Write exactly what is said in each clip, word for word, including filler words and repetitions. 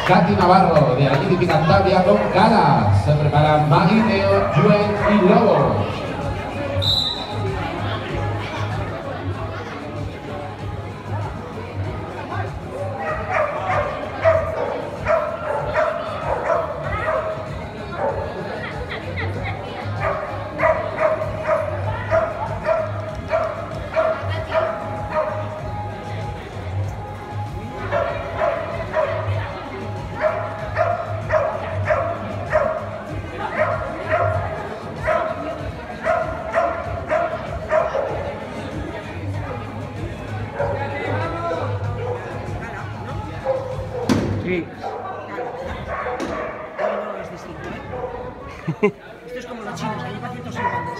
Katy Navarro de Agility Cantabria con Galas. Se preparan Maggie, Neo, Juen y Lobo. Sí. Esto es como los chinos, ahí pacientes iguales.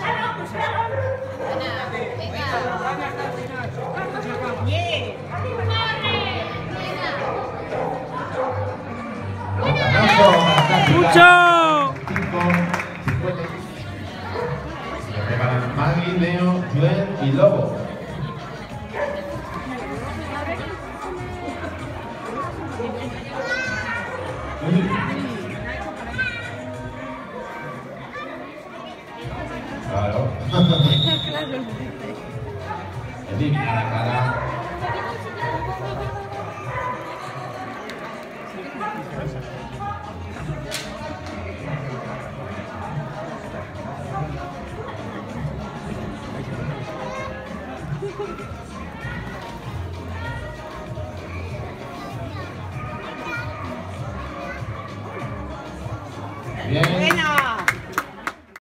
¡Mucho! Se preparan Maggie, Neo, Juen y Lobo. Claro. Elimina la cara. Thank you.